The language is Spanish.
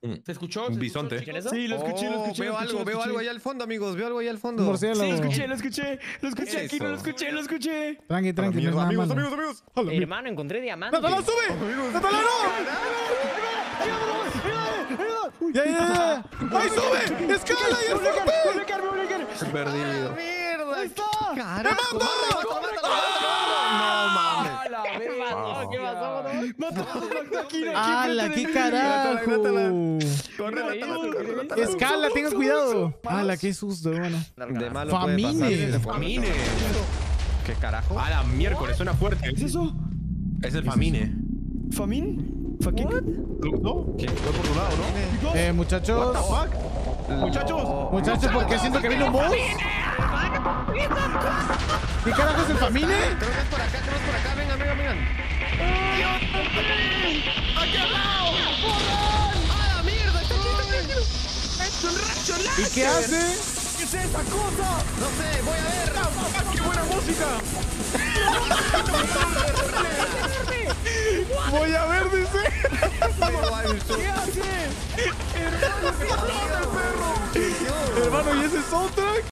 ¿Se escuchó? Un bisonte. ¿Escucharon eso? Sí, lo escuché. Veo algo allá al fondo, amigos. Veo algo allá al fondo. Murciélago. Sí, lo escuché. Lo escuché ¿Qué aquí, es no lo eso? escuché, lo escuché. Tranqui, tranqui, no es nada amigos, malo. amigos. Hermano, encontré diamantes. ¡Natalán, sube! ¡Natalán, no! ¡Ya! ¡Ahí sube! ¡Escala y escape! He perdido. ¡Mierda! ¡Carajo! ¡Me ¿Qué pasó? ¡Hala, qué carajo! ¡Corre, ¡Escala, tengan cuidado! ¡Hala, qué susto, hermano! De malo Famine. Famine. ¿Qué carajo? A la miércoles, suena fuerte. ¿Qué es eso? Es el Famine. ¿Famín? ¿Qué? ¿No? ¿Qué? Fue por tu lado, ¿no? Muchachos. Muchachos, ¿por qué siento que viene un boss? ¿Qué carajo es el Famine? Creo que es por acá, vengan. ¡Aquí al lado! ¡Ah, la mierda! ¡Está aquí! ¿Y qué hace? ¿Qué es esa cosa? No sé, voy a ver. ¡Qué buena música! Voy a ver, dice. ¿Qué hace? ¡Hermano, qué explota el perro! Hermano, ¿y ese soundtrack?